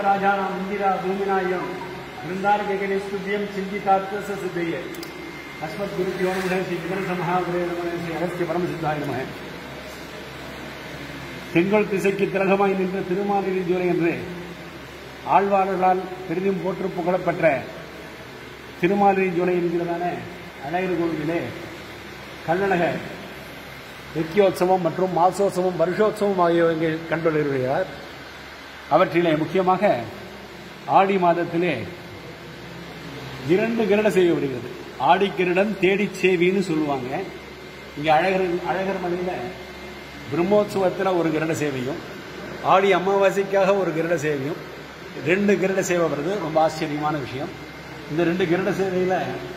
ராஜானாம் இந்திரா பூமிநாயம் वृंदारकेकने स्तुत्यं चिंतितात्मस्य सिद्धये अस्मत् गुरुभ्यो नमः श्री विगणेश महागुरे नमः श्री अगस्त्य परम सिद्धाय नमः தெங்கள் திசைக்கு திலகமாய் நின்ற திருமாலினி ஜோலை என்று ஆழ்வார்களால் பெரிதும் போற்று புகழப்பெற்ற திருமாலினி ஜோலை என்கிறதான அழகர் கோவிலே கள்ளழக நித்தியோத்சவம் மற்றும் மாசோத்சவம் வருஷோத்சவம் ஆகியவை கண்டுள்ளார். அவற்றிலே முக்கியமாக ஆடி மாதத்திலே 2 கிரட சேவை வருகிறது. ஆடி கிரடன் தேடி சேவின்னு சொல்லுவாங்க. இங்கே அழகர் மலையில் பிரம்மோத்சவத்தில் ஒரு கிரட சேவையும் ஆடி அமாவாசைக்காக ஒரு கிரட சேவையும் 2 கிரட சேவை வருது. ரொம்ப ஆச்சரியமான விஷயம். இந்த 2 கிரட சேவையில்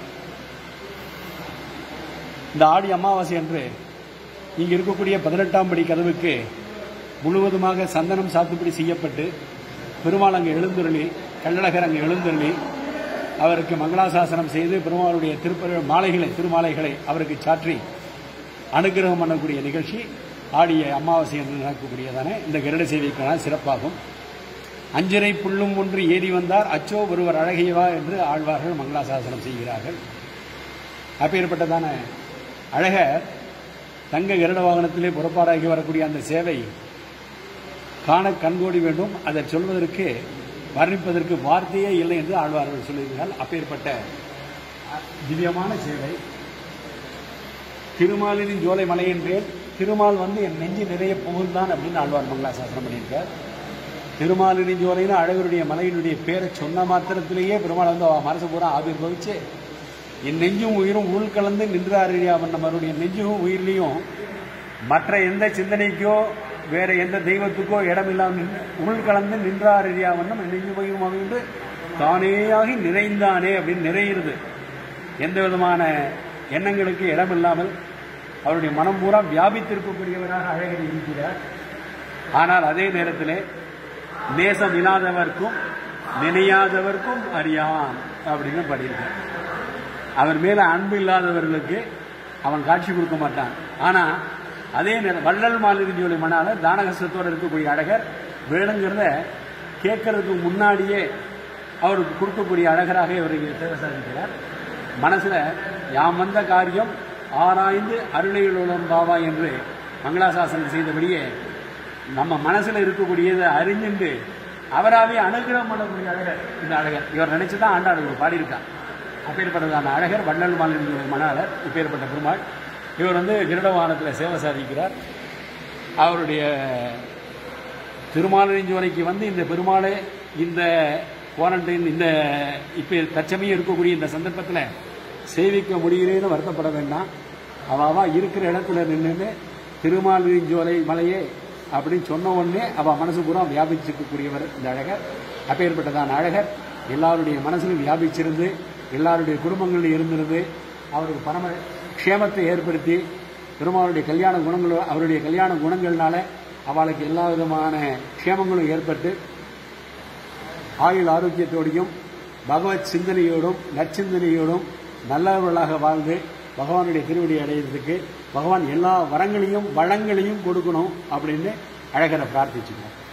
இந்த ஆடி அமாவாசை அன்று இங்கே இருக்கக்கூடிய 18ஆம் படி கதவுக்கு முழுவதுமாக சந்தனம் சாத்துப்படி செய்யப்பட்டு பெருமாள் அங்கே எழுந்தருளி கள்ளழகர் அங்கே எழுந்தருளி அவருக்கு மங்களாசாசனம் செய்து பெருமாளுடைய திருமாலைகளை அவருக்கு சாற்றி அனுகிரகம் பண்ணக்கூடிய நிகழ்ச்சி ஆடிய அமாவாசை என்று நடக்கக்கூடியதான இந்த கருட சேவைக்கான சிறப்பாகும். அஞ்சரை புல்லும் ஒன்று ஏறி வந்தார் அச்சோ ஒருவர் அழகையவா என்று ஆழ்வார்கள் மங்களாசாசனம் செய்கிறார்கள். அப்பேற்பட்டதான அழகர் தங்க கருட வாகனத்திலே புறப்பாடாகி வரக்கூடிய அந்த சேவை காண கண்கோடி வேண்டும். அதை சொல்வதற்கு வர்ணிப்பதற்கு வார்த்தையே இல்லை என்று ஆழ்வார்கள் சொல்லுகிறார்கள். அப்பேற்பட்ட திவ்யமான சேவை திருமாலின் ஜோலை மலை என்றேன். திருமால் என் நெஞ்சு நிறைய புகழ்ந்தான் அப்படின்னு ஆழ்வார் மங்களாசாசனம் பண்ணியிருக்கார். திருமாலின் ஜோலைன்னு அழகருடைய மலையினுடைய பேரை சொன்ன மாத்திரத்திலேயே பெருமாள் மனசு பூரா ஆவிர்வவிச்சு என் நெஞ்சும் உயிரும் உள்கலந்து நின்றாரியா நம்மளுடைய நெஞ்சும் உயிரிலையும் மற்ற எந்த சிந்தனைக்கோ வேற எந்த தெய்வத்துக்கோ இடமில்லாமல் உள்கலந்து நின்றாரியா வண்ணம் நெஞ்சும் உயிரும் என்று தானேயாகி நிறைந்தானே அப்படின்னு நிறையிறது. எந்த விதமான எண்ணங்களுக்கு இடமில்லாமல் அவருடைய மனம் பூரா வியாபித்திருக்கக்கூடியவராக அழகர் இருக்கிறார். ஆனால் அதே நேரத்தில் நேசம் இல்லாதவர்க்கும் நினையாதவர்க்கும் அறியான் அப்படின்னு பாடியிருக்கார். அவர் மேல அன்பு இல்லாதவர்களுக்கு அவன் காட்சி கொடுக்க மாட்டான். ஆனா அதே நேரம் வள்ளல் மாலினி ஜோலை மனால தானகசத்தோடு இருக்கக்கூடிய அழகர் வேணுங்கிறத கேட்கறதுக்கு முன்னாடியே அவருக்கு கொடுக்கக்கூடிய அழகராக இவர் சேவை சாதிக்கிறார். மனசுல யாம் வந்த காரியம் ஆராய்ந்து அருளையுள்ளம் பாவா என்று மங்களாசாசனம் செய்தபடியே நம்ம மனசுல இருக்கக்கூடியதை அறிஞ்சுண்டு அவராவே அனுகிரகம் பண்ணக்கூடிய அழகர் இந்த அழகர். இவர் நினைச்சுதான் ஆண்டாளர் பாடியிருக்கார். அப்பேற்பட்டதான அழகர் வள்ளல் மாலினி மணாளர். இப்பேற்பட்ட பெருமாள் இவர் கிருடவாகனத்தில் சேவை சாதிக்கிறார். அவருடைய திருமாலிஞ்சோலைக்கு இந்த பெருமாளை இந்த குவாரண்டைன் இந்த இப்போ தற்சமயம் இருக்கக்கூடிய இந்த சந்தர்ப்பத்தில் சேவிக்க முடியலேன்னு வருத்தப்பட வேண்டாம். அவா இருக்கிற இடத்துல நின்று திருமாலிஞ்சோலை மலையே அப்படின்னு சொன்ன உடனே அவள் மனசு பூரா வியாபிச்சிருக்கக்கூடியவர் இந்த அழகர். அப்பேற்பட்டதான அழகர் எல்லாருடைய மனசிலும் வியாபிச்சிருந்து எல்லாருடைய குடும்பங்களில் இருந்திருந்து அவருக்கு பரம க்ஷேமத்தை ஏற்படுத்தி பெருமாளுடைய கல்யாண குணங்களும் அவருடைய கல்யாண குணங்கள்னால அவளுக்கு எல்லா விதமான க்ஷேமங்களும் ஏற்பட்டு ஆயுள் ஆரோக்கியத்தோடையும் பகவத் சிந்தனையோடும் நற்சிந்தனையோடும் நல்லவர்களாக வாழ்ந்து பகவானுடைய திருவடி அடையிறதுக்கு பகவான் எல்லா வரங்களையும் வளங்களையும் கொடுக்கணும் அப்படின்னு அழகரை பிரார்த்திச்சுக்கோம்.